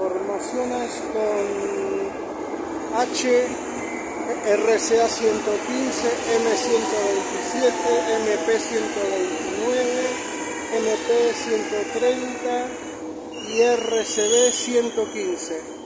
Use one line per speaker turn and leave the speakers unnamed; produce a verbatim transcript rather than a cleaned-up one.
formaciones con H, R C A ciento quince, M ciento veintisiete, M P ciento veintinueve, M P ciento treinta y R C B ciento quince.